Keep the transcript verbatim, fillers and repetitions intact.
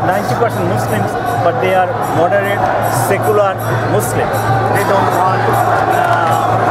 ninety percent Muslims, but they are moderate, secular Muslims. They don't want uh,